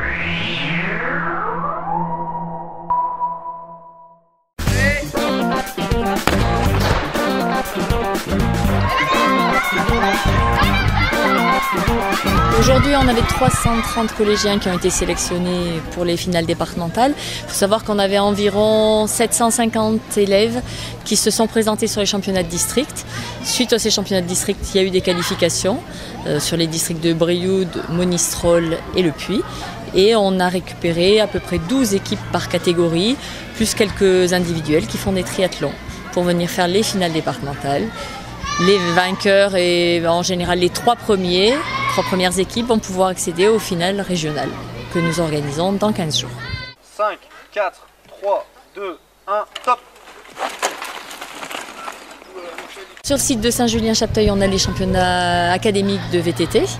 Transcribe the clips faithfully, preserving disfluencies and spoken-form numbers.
Aujourd'hui, on avait trois cent trente collégiens qui ont été sélectionnés pour les finales départementales. Il faut savoir qu'on avait environ sept cent cinquante élèves qui se sont présentés sur les championnats de district. Suite à ces championnats de district, il y a eu des qualifications euh, sur les districts de Brioude, Monistrol et Le Puy. Et on a récupéré à peu près douze équipes par catégorie, plus quelques individuels qui font des triathlons pour venir faire les finales départementales. Les vainqueurs et en général les trois premiers, trois premières équipes vont pouvoir accéder aux finales régionales que nous organisons dans quinze jours. cinq, quatre, trois, deux, un, top! Sur le site de Saint-Julien-Chapteuil, on a les championnats académiques de V T T.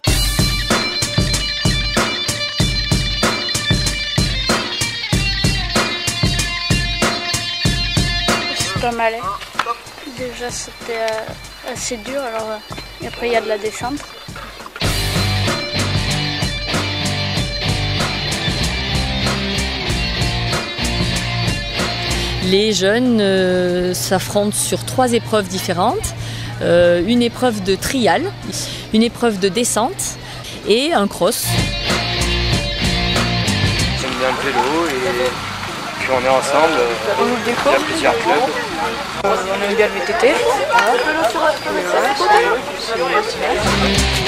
C'est pas mal. Déjà c'était assez dur, alors et après il y a de la descente. Les jeunes euh, s'affrontent sur trois épreuves différentes. Euh, une épreuve de trial, une épreuve de descente et un cross. J'aime bien le vélo et puis on est ensemble. On ouvre des cours. Il y a plusieurs clubs. On aime bien le V T T.